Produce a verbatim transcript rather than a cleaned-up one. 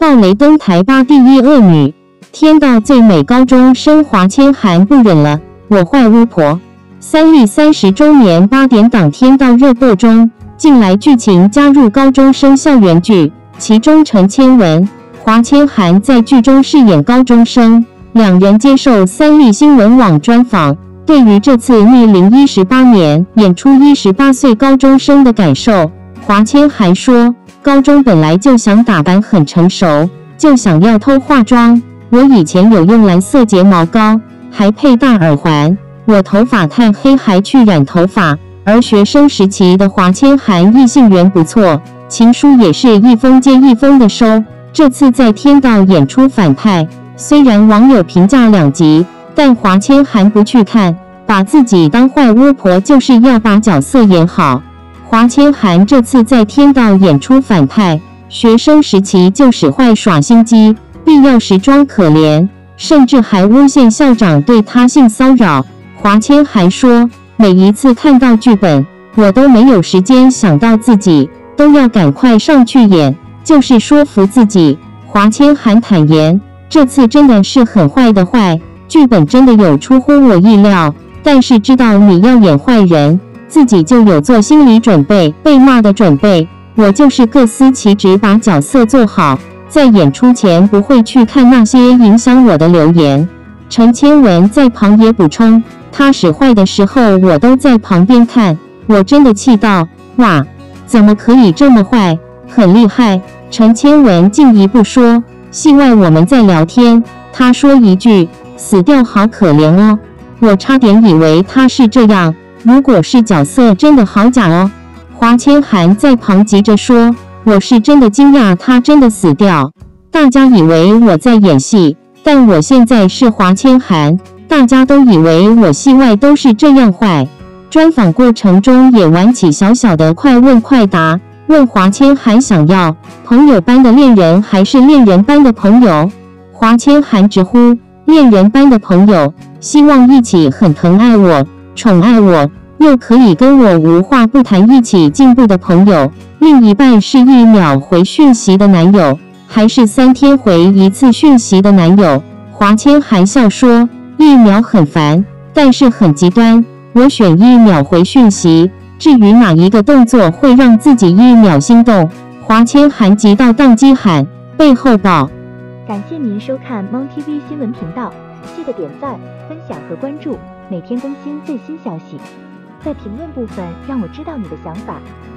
暴雷登台八第一恶女，天道最美高中生华千寒不忍了，我坏巫婆。三立三十周年八点档天道热播中，近来剧情加入高中生校园剧，其中陈千文、华千寒在剧中饰演高中生。两人接受三立新闻网专访，对于这次逆龄一十八年演出一十八岁高中生的感受，华千寒说，高中本来就想打扮很成熟，就想要偷化妆。我以前有用蓝色睫毛膏，还配大耳环。我头发太黑还去染头发。而学生时期的华千寒异性缘不错，情书也是一封接一封的收。这次在天道演出反派，虽然网友评价两极，但华千寒不去看，把自己当坏巫婆就是要把角色演好。华千寒这次在天道演出反派，学生时期就使坏耍心机，必要时装可怜，甚至还诬陷校长对他性骚扰。华千寒说，每一次看到剧本，我都没有时间想到自己，都要赶快上去演，就是说服自己。华千寒坦言，这次真的是很坏的坏，剧本真的有出乎我意料，但是知道你要演坏人，自己就有做心理准备，被骂的准备。我就是各司其职，把角色做好，在演出前不会去看那些影响我的留言。陈千文在旁也补充，他使坏的时候我都在旁边看，我真的气到，哇，怎么可以这么坏，很厉害。陈千文进一步说，戏外我们在聊天，他说一句，死掉好可怜哦，我差点以为他是这样，如果是角色真的好假哦。华千寒在旁急着说，我是真的惊讶他真的死掉，大家以为我在演戏，但我现在是华千寒，大家都以为我戏外都是这样坏。专访过程中也玩起小小的快问快答，问华千寒想要朋友般的恋人还是恋人般的朋友。华千寒直呼恋人般的朋友，希望一起很疼爱我，宠爱我，又可以跟我无话不谈一起进步的朋友。另一半是一秒回讯息的男友，还是三天回一次讯息的男友？华千寒笑说，一秒很烦，但是很极端，我选一秒回讯息。至于哪一个动作会让自己一秒心动，华千寒急到宕机喊背后宝。 感谢您收看 Mon T V 新闻频道，记得点赞、分享和关注，每天更新最新消息。在评论部分让我知道你的想法。